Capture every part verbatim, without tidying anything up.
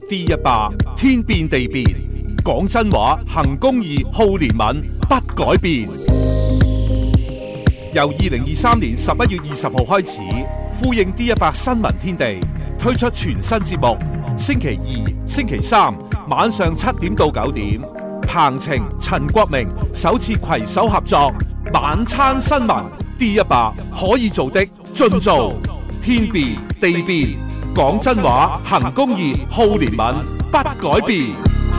D 一百天變地變，講真話，行公義，好憐憫，不改變。由二零二三年十一月二十號開始，呼應 D 一百新聞天地推出全新節目，星期二、星期三晚上七點到九點，彭晴、陳國明首次攜手合作晚餐新聞 D 一百可以做的盡做，天變地變，講真話，行公義，好憐憫，不改變。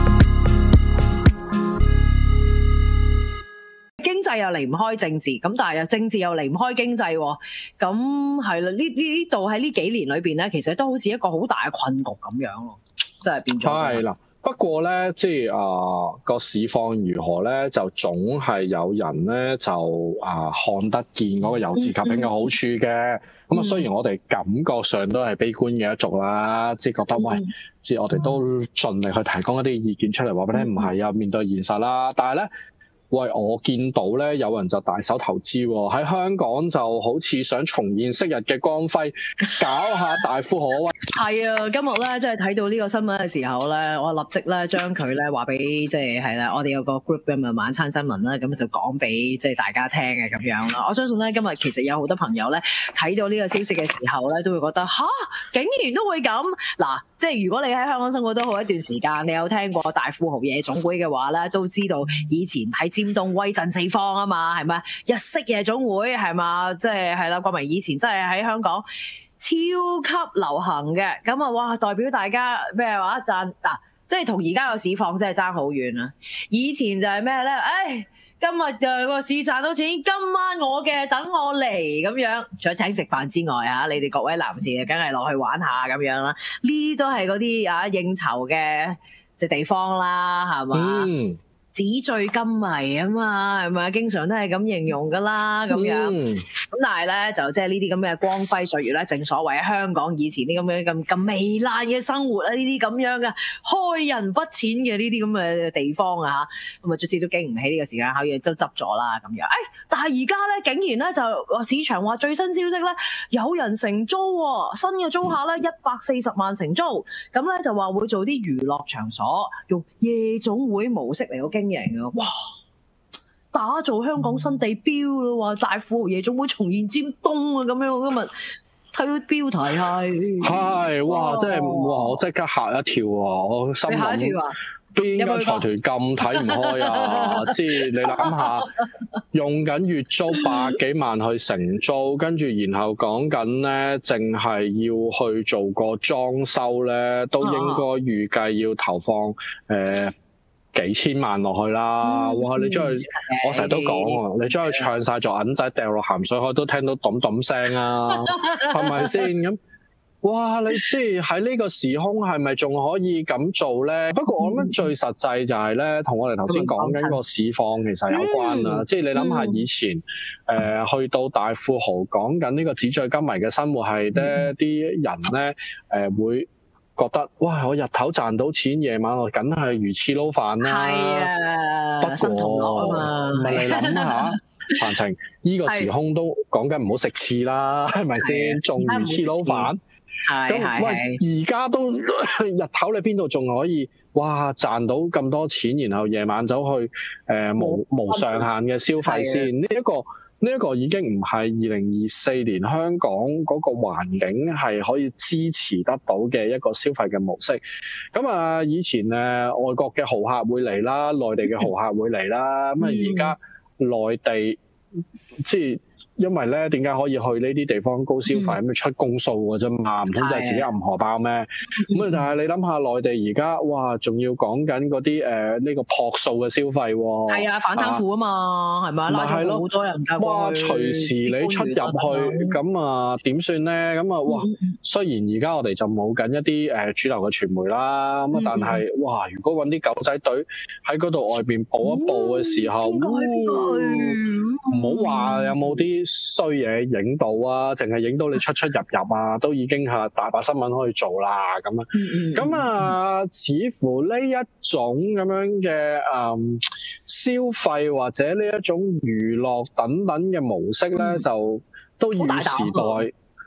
經濟又離唔開政治，咁但係又政治又離唔開經濟，咁係啦。呢呢度喺呢幾年裏邊咧，其實都好似一個好大嘅困局咁樣咯，真係變咗。 係啦，不過咧，即係啊個市況如何咧，就總係有人咧就啊看得見嗰個由治及興嘅好處嘅。咁啊、嗯，雖然我哋感覺上都係悲觀嘅一族啦，即係覺得、嗯、喂，即係我哋都盡力去提供一啲意見出嚟，話俾你聽唔係啊，面對現實啦，但係咧。喂，我見到咧有人就大手投資喎，喺香港就好似想重現昔日嘅光輝，搞下大富豪威。 係啊，今日咧即係睇到呢個新聞嘅時候咧，我立即咧將佢咧話俾即係係啦，我哋有個 group 咁啊晚餐新聞啦，咁就講俾即係大家聽嘅咁樣啦。我相信咧今日其實有好多朋友咧睇到呢個消息嘅時候咧，都會覺得吓，竟然都會咁嗱。即係如果你喺香港生活都好一段時間，你有聽過大富豪夜總會嘅話咧，都知道以前喺尖東威震四方啊嘛，係咪？日式夜總會係嘛，即係係啦，國民以前真係喺香港超級流行嘅，咁啊哇，代表大家咩話讚嗱，即係同而家個市況真係爭好遠啊！以前就係咩咧？誒、哎。今日就個市賺到錢，今晚我嘅等我嚟咁樣。除咗請食飯之外啊，你哋各位男士啊，梗係落去玩下咁樣啦。呢啲都係嗰啲啊應酬嘅即地方啦，係嘛？嗯紙醉金迷啊嘛，係咪？經常都係咁形容噶啦，咁樣。咁、嗯、但係咧，就即係呢啲咁嘅光輝歲月咧，正所謂喺香港以前啲咁嘅咁咁糜爛嘅生活啊，呢啲咁樣嘅開人不淺嘅呢啲咁嘅地方啊，咁啊，卒之都經唔起呢個時間考驗，都執咗啦咁樣。誒、哎，但係而家咧，竟然咧就話市場話最新消息咧，有人承租喎，新嘅租客咧一百四十萬承租，咁咧就話會做啲娛樂場所，用夜總會模式嚟到經。哇！打造香港新地標咯，話大富豪夜總會重現尖東啊，咁樣我今日睇到標題係係哇，真係哇！我即刻嚇一跳啊！我心諗嚇一跳啊！邊間財團咁睇唔開啊？即係你諗下，用緊月租百幾萬去承租，跟住然後講緊咧，淨係要去做個裝修咧，都應該預計要投放誒。呃幾千萬落去啦！嗯、哇！你將佢，嗯、我成日都講啊，你將佢唱晒做銀仔掉落鹹水海都聽到咚咚聲啊，係咪先咁？哇！你即係喺呢個時空係咪仲可以咁做咧？不過我諗最實際就係咧，同我哋頭先講緊個市況其實有關啦。嗯、即係你諗下以前誒、呃、去到大富豪講緊呢個紙醉金迷嘅生活係咧，啲、嗯、人咧誒、呃、會。覺得哇！我日頭賺到錢，夜晚我梗係魚翅撈飯啦。係啊，不過新同樂啊嘛。唔係你諗下，彭晴依個時空都講緊唔好食翅啦，係咪先？仲魚翅撈飯。係咁喂，而家都日頭你邊度仲可以哇賺到咁多錢，然後夜晚走去誒、呃、無無上限嘅消費先？呢一個。呢一個已經唔係二零二四年香港嗰個環境係可以支持得到嘅一個消費嘅模式。咁啊，以前誒外國嘅豪客會嚟啦，內地嘅豪客會嚟啦。咁啊，而家內地即係。因為咧，點解可以去呢啲地方高消費咁？嗯、出公數嘅啫嘛，唔通就係自己揞荷包咩？咁啊，但係你諗下，內地而家哇，仲要講緊嗰啲誒呢個樸素嘅消費喎。係啊，反貪腐啊嘛，係咪啊？拉咗好多人㗎。哇！隨時你出入去，咁啊點算咧？咁啊哇！雖然而家我哋就冇緊一啲誒主流嘅傳媒啦，咁啊，但係哇，如果揾啲狗仔隊喺嗰度外邊報一報嘅時候，唔好話有冇啲衰嘢影到啊，淨係影到你出出入入啊，都已經係大把新聞可以做啦咁啊。咁啊，似乎呢一種咁樣嘅誒、嗯、消費或者呢一種娛樂等等嘅模式咧，嗯、就都與時代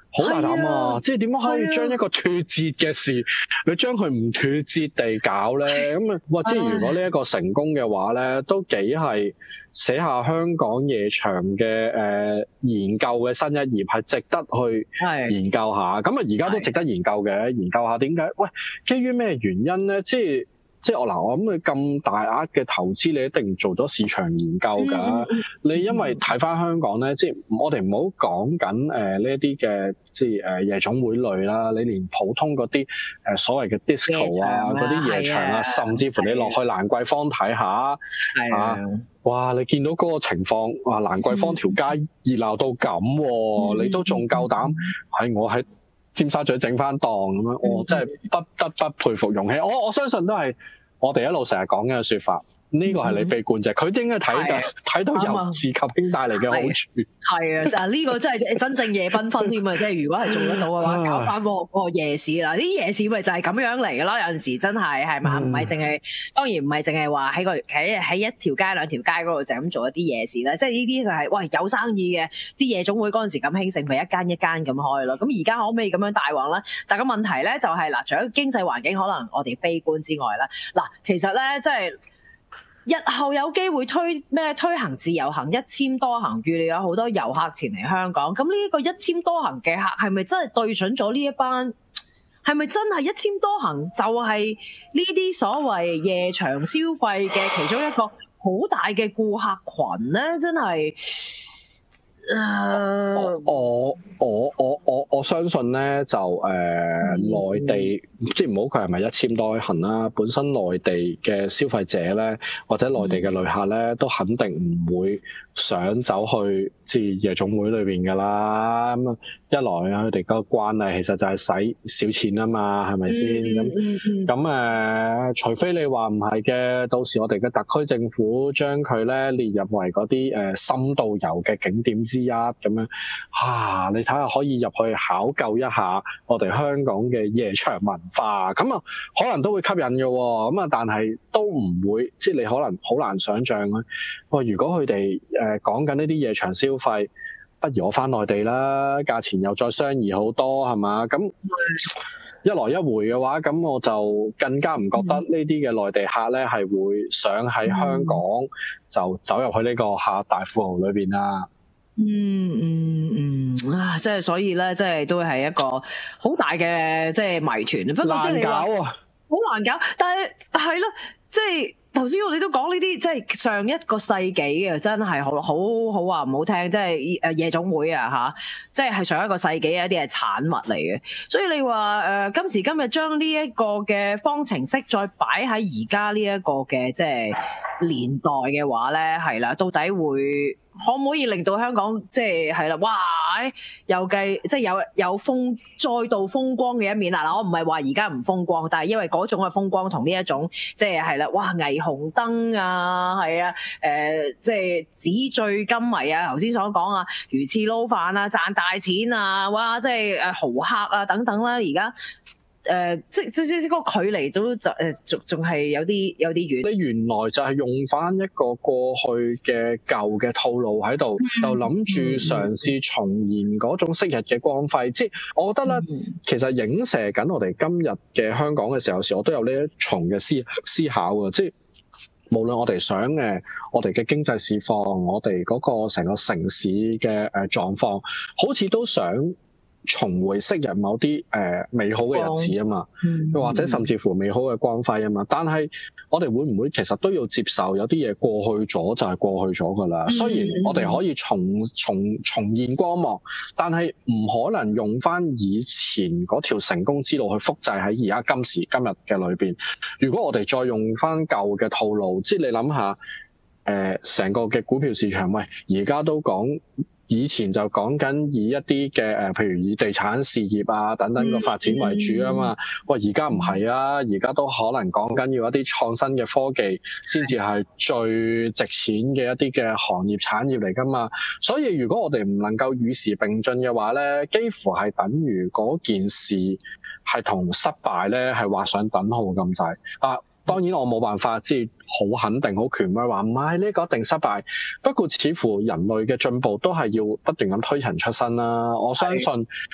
好大膽啊！即係點樣可以將一個脫節嘅事，你將佢唔脫節地搞咧？咁啊，哇！即係如果呢一個成功嘅話咧，都幾係寫下香港夜場嘅誒、呃、研究嘅新一頁，係值得去研究下。咁啊，而家都值得研究嘅，研究下點解？喂，基於咩原因咧？即係。即係我嗱，我諗佢咁大額嘅投資，你一定做咗市場研究㗎。嗯、你因為睇翻香港咧，即係我哋唔好講緊誒呢一啲嘅即係誒夜總會類啦。你連普通嗰啲誒所謂嘅 disco 啊，嗰啲夜場啊，啊甚至乎你落去蘭桂坊睇下嚇、啊，哇！你見到嗰個情況，哇！蘭桂坊條街熱鬧到咁、啊，嗯、你都仲夠膽喺我喺尖沙咀整翻檔咁樣，我真係不得不佩服勇氣。我我相信都係我哋一路成日講嘅説法。呢個係你被灌隻，佢應該睇嘅，睇到由自及兄帶嚟嘅好處。係啊，但係呢個真係真正夜繽紛添啊！即係如果係做得到嘅話，搞翻嗰個夜市啦，啲夜市咪就係咁樣嚟嘅咯。有陣時真係係嘛，唔係淨係當然唔係淨係話喺個喺喺一條街兩條街嗰度就咁做一啲夜市啦。即係呢啲就係、是、喂有生意嘅啲夜總會嗰陣時咁興盛，咪一間一間咁開咯。咁而家可唔可以咁樣大旺咧？但係個問題咧就係、是、嗱，除咗經濟環境可能我哋悲觀之外咧，嗱其實咧即係。日後有機會推咩推行自由行一簽多行，預料有好多遊客前嚟香港。咁呢一個一簽多行嘅客係咪真係對準咗呢一班？係咪真係一簽多行就係呢啲所謂夜場消費嘅其中一個好大嘅顧客群咧？真係。Uh, 我我我我我我相信咧就誒、呃、內地即係唔好佢係咪一簽多行啦，本身內地嘅消費者咧或者內地嘅旅客咧都肯定唔會想走去即係夜總會裏邊噶啦。咁一來啊，佢哋個慣例其實就係使少錢啊嘛，係咪先？咁咁誒，除非你話唔係嘅，到時我哋嘅特區政府將佢咧列入為嗰啲誒深度遊嘅景點之一咁樣，啊！你睇下可以入去考究一下我哋香港嘅夜場文化，咁啊可能都會吸引嘅喎。咁啊，但係都唔會，即係你可能好難想像咧。哇！如果佢哋誒講緊呢啲夜場消費，不如我翻內地啦，價錢又再相宜好多，係嘛？咁一來一回嘅話，咁我就更加唔覺得呢啲嘅內地客咧係會想喺香港就走入去呢個客大富豪裏邊啦。 嗯嗯嗯啊，即係所以咧，即係都係一個好大嘅即係謎團。不過即係你話難搞啊， 好難搞。但係係咯，即係頭先我哋都講呢啲，即係上一個世紀嘅，真係好好好話唔好聽，即係誒夜總會啊吓，即係係上一個世紀嘅一啲係產物嚟嘅。所以你話誒、呃、今時今日將呢一個嘅方程式再擺喺而家呢一個嘅即係年代嘅話咧，係啦，到底會可唔可以令到香港即係係啦？哇！又計即係有有風再度風光嘅一面啦！嗱，我唔係話而家唔風光，但係因為嗰種嘅風光同呢一種即係係啦，哇！霓虹燈啊，係啊，誒、呃，即係紙醉金迷啊！頭先所講啊，魚翅撈飯啊，賺大錢啊，哇！即係誒豪客啊等等啦，而家。誒、呃，即即即嗰個距離都就誒，仲仲係有啲有啲遠。 你原來就係用翻一個過去嘅舊嘅套路喺度，嗯、就諗住嘗試重現嗰種昔日嘅光輝。嗯、即係我覺得咧，嗯、其實影射緊我哋今日嘅香港嘅時候時，我都有呢一重嘅思思考啊！即係無論我哋想誒，我哋嘅經濟市況，我哋嗰個成個城市嘅誒狀況，好似都想重回昔日某啲誒、呃、美好嘅日子啊嘛，嗯、或者甚至乎美好嘅光輝啊嘛，但係我哋會唔會其實都要接受有啲嘢過去咗就係過去咗㗎啦？嗯、雖然我哋可以重重重現光芒，但係唔可能用翻以前嗰條成功之路去複製喺而家今時今日嘅裏邊。如果我哋再用翻舊嘅套路，即係你諗下誒成個嘅股票市場，喂而家都講。以前就講緊以一啲嘅誒，譬如以地產事業啊等等個發展為主啊嘛。喂，而家唔係啊，而家都可能講緊要一啲創新嘅科技先至係最值錢嘅一啲嘅行業產業嚟㗎嘛。所以如果我哋唔能夠與時並進嘅話咧，幾乎係等於嗰件事係同失敗咧係畫上等號咁滯啊。當然我冇辦法即係好肯定好權威話唔係呢個一定失敗，不過似乎人類嘅進步都係要不斷咁推陳出新啦。我相信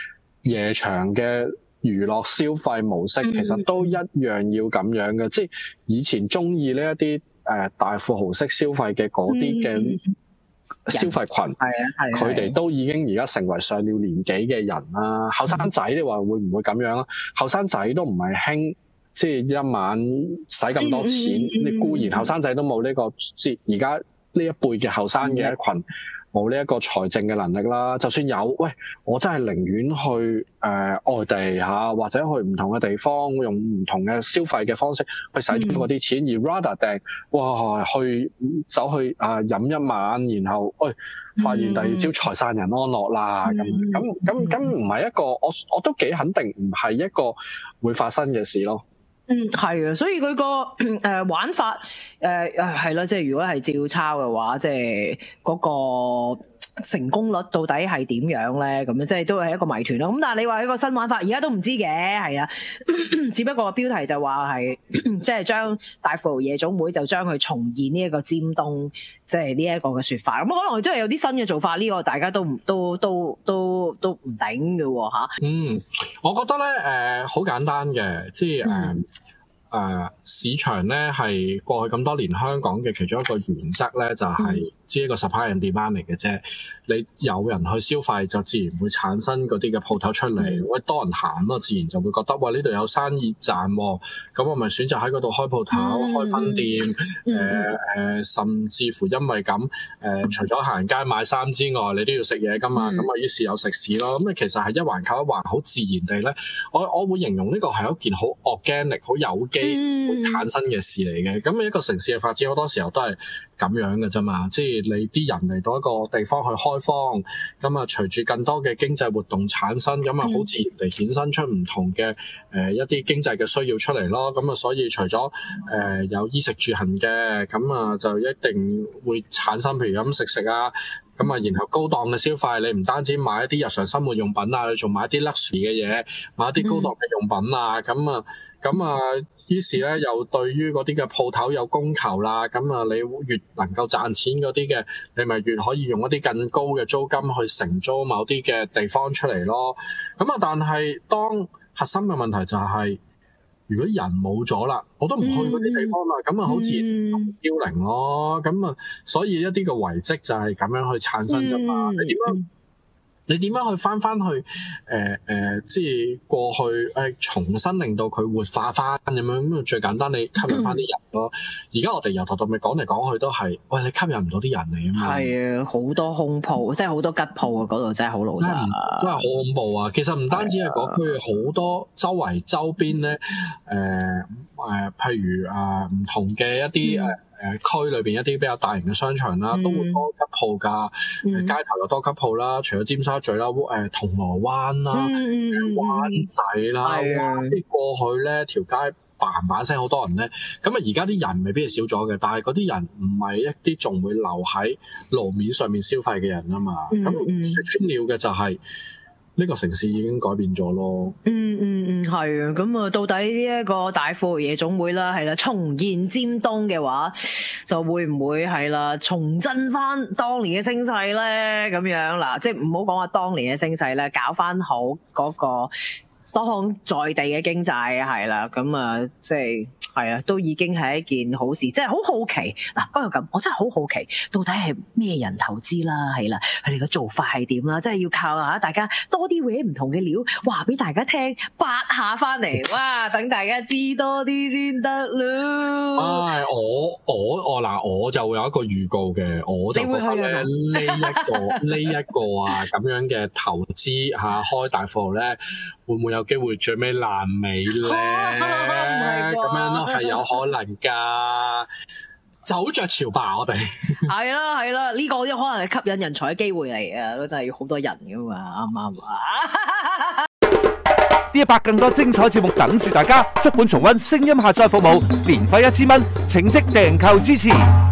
夜場嘅娛樂消費模式，其實都一樣要咁樣嘅，嗯、即係以前中意呢一啲誒大富豪式消費嘅嗰啲嘅消費群，係啊係，佢哋都已經而家成為上了年紀嘅人啦。後生仔你話會唔會咁樣啊？後生仔都唔係興。即係一晚使咁多錢，嗯、你固然後生仔都冇呢、呢個，即而家呢一輩嘅後生嘅一群冇呢一個財政嘅能力啦。就算有，喂，我真係寧願去誒、呃、外地嚇、啊，或者去唔同嘅地方，用唔同嘅消費嘅方式去使咗嗰啲錢，嗯、而 rather 定哇去走去啊飲一晚，然後喂、哎、發現第二朝財散人安樂啦，咁咁咁咁唔係一個，我我都幾肯定唔係一個會發生嘅事咯。 嗯，係啊，所以佢個誒玩法誒誒係啦，即係如果係照抄嘅話，即係嗰個成功率到底係點樣咧？咁樣即係都係一個謎團咯。咁但係你話一個新玩法，而家都唔知嘅，係啊，只不過個標題就話係即係將大富豪夜總會就將佢重現呢一個尖東，即係呢一個嘅説法。咁可能真係有啲新嘅做法，呢個大家都唔都都都都唔頂嘅喎嚇。 嗯，我覺得咧誒好簡單嘅，即係誒。嗯誒、uh, 市場咧係過去咁多年香港嘅其中一個原則咧，就係只係一個 supply and demand 嚟嘅啫。你有人去消費，就自然會產生嗰啲嘅鋪頭出嚟。喂、嗯，多人行咯，自然就會覺得喂呢度有生意賺喎。咁我咪選擇喺嗰度開鋪頭、嗯、開分店。誒誒、嗯呃，甚至乎因為咁誒、呃，除咗行街買衫之外，你都要食嘢㗎嘛。咁啊、嗯，於是有食肆咯。咁你其實係一環靠一環，好自然地咧。我我會形容呢個係一件好 organic、好有機會產生嘅事嚟嘅。咁、嗯、一個城市嘅發展好多時候都係咁樣嘅啫嘛。即係你啲人嚟到一個地方去開方，咁啊隨住更多嘅經濟活動產生，咁啊好自然地衍生出唔同嘅誒、呃、一啲經濟嘅需要出嚟咯。咁啊所以除咗誒、呃、有衣食住行嘅，咁啊就一定會產生譬如飲食食啊，咁啊然後高檔嘅消費，你唔單止買一啲日常生活用品啊，你仲買一啲 luxury 嘅嘢，買一啲高檔嘅用品啊，咁啊咁啊於是咧又對於嗰啲嘅鋪頭有供求啦，咁啊你越能夠賺錢嗰啲嘅，你咪越可以用一啲更高嘅租金去承租某啲嘅地方出嚟咯。咁啊但係當核心嘅問題就係、是，如果人冇咗啦，我都唔去嗰啲地方啦，咁啊、嗯、好自然凋零咯。咁啊所以一啲嘅遺跡就係咁樣去產生㗎嘛。嗯、你點樣？你點樣去翻翻去誒誒、呃呃，即係過去誒、呃、重新令到佢活化翻咁樣，咁最簡單你吸引翻啲人咯。而家、嗯、我哋由頭到尾講嚟講去都係，喂你吸引唔到啲人嚟啊嘛。係啊，好多空鋪，即係好多吉鋪啊，嗰度真係好老實，真係好恐怖啊！其實唔單止係嗰區，好多周圍周邊咧，誒、呃、誒、呃，譬如啊唔、呃、同嘅一啲誒。嗯誒、呃、區裏邊一啲比較大型嘅商場啦，嗯、都會多吉鋪㗎。嗯、街頭有多吉鋪啦，除咗尖沙咀啦，誒、呃、銅鑼灣啦，嗯、灣仔啦，啲、嗯、過去咧條街嘭嘭聲好多人咧。咁啊而家啲人未必係少咗嘅，但係嗰啲人唔係一啲仲會留喺路面上面消費嘅人啊嘛。咁説穿了嘅就係、是。呢個城市已經改變咗咯。嗯嗯嗯，係啊。咁啊，到底呢一個大富豪夜總會啦，係啦，重現尖東嘅話，就會唔會係啦，重振翻當年嘅聲勢咧？咁樣嗱，即係唔好講話當年嘅聲勢咧，搞翻好嗰個當在地嘅經濟係啦。咁啊，即係。係啊，都已經係一件好事，即係好好奇嗱。不過咁，我真係好好奇，到底係咩人投資啦？係啦，佢哋嘅做法係點啦？即係要靠嚇大家多啲搲唔同嘅料，話俾大家聽，八下翻嚟，哇！等大家知多啲先得咯。唉，我我我嗱，我就會有一個預告嘅，我就覺得咧呢一個呢一個啊咁樣嘅投資嚇開大富豪咧，會唔會有機會最尾爛尾咧？咁樣咯。係有可能㗎，走着潮吧，我哋係啦係啦，呢、這個都可能係吸引人才嘅機會嚟嘅，都真係要好多人㗎嘛，啱唔啱啊？D 一百更多精彩節目等住大家，足本重溫聲音下載服務，年費一千蚊，請即訂購支持。